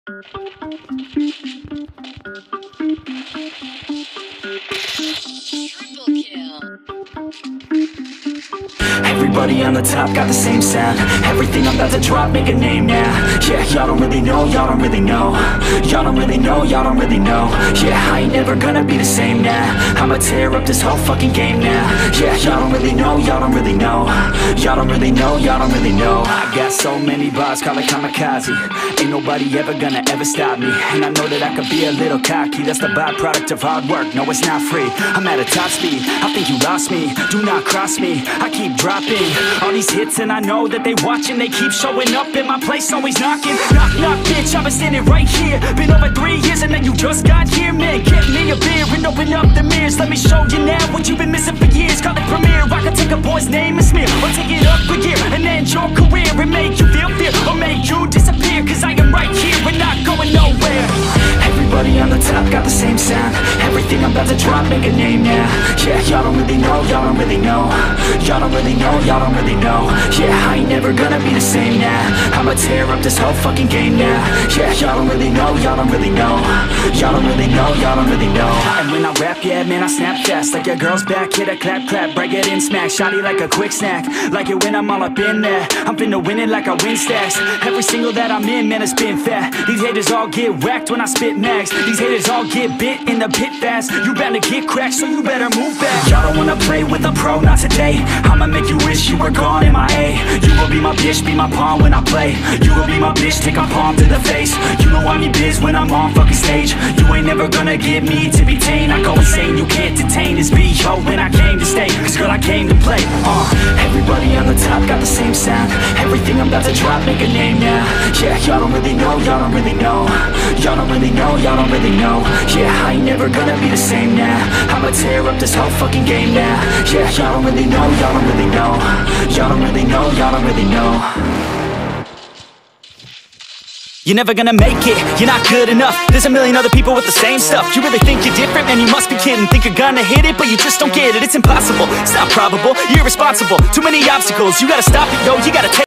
Everybody on the top got the same sound. Everything I'm about to drop, make a name now. Yeah, y'all don't really know, y'all don't really know. Y'all don't really know, y'all don't really know. Yeah, I ain't never gonna be the same now. I'ma tear up this whole fucking game now. Yeah, y'all don't really know, y'all don't really know. Y'all don't really know, y'all don't really know. I got so many bars, call it kamikaze. Ain't nobody ever gonna ever stop me. And I know that I could be a little cocky. That's the byproduct of hard work, no it's not free. I'm at a top speed, I think you lost me. Do not cross me, I keep dropping all these hits and I know that they watching. They keep showing up in my place, always knocking. Knock, knock, bitch, I've been standing right here. Been over 3 years and then you just got here. Man, get me a beer and open up the mirrors. Let me show you now what you've been missing for years. Call it premiere, I can take a boy's name and smear, or take it up a gear and end your career and make you feel fear, or make you disappear. Cause I am right here, we're not going nowhere. Everybody on the top got the same sound. Everything I'm about to drop, make a name now. Yeah, y'all don't really know, y'all don't really know. Y'all don't really know, y'all don't really know. Yeah, I ain't never gonna be the same now. I'ma tear up this whole fucking game now. Yeah, y'all don't really know, y'all don't really know. Y'all don't really know, y'all don't really know. And when I rap, yeah, man, I snap fast. Like your girl's back, hit a clap, clap, break it in, smack. Shotty like a quick snack, like it when I'm all up in there. I'm finna win it like I win stacks. Every single that I'm in, man, it's been fat. These haters all get whacked when I spit max. These haters all get bit in the pit fast. You better get cracked, so you better move back. Y'all don't wanna play with a pro, not today. I'ma make you wish you were gone in my A. You will be my bitch, be my pawn when I play. You will be my bitch, take a palm to the face. You know I'm your biz when I'm on fucking stage. You ain't never gonna get me to be tame. I go insane, you can't detain this beat, yo, when I came to stay. Cause girl, I came to play. Everybody on the top got the same sound. Everything I'm about to drop, make a name now. Yeah, y'all don't really know, y'all don't really know. Y'all don't really know, y'all don't really know. Yeah, I ain't never gonna be the same now. I'ma tear up this whole fucking game now. Yeah, y'all don't really know, y'all don't really know. Y'all don't really know, y'all don't really know. You're never gonna make it, you're not good enough. There's a million other people with the same stuff. You really think you're different? Man, you must be kidding. Think you're gonna hit it, but you just don't get it. It's impossible, it's not probable, you're irresponsible. Too many obstacles, you gotta stop it, yo, you gotta take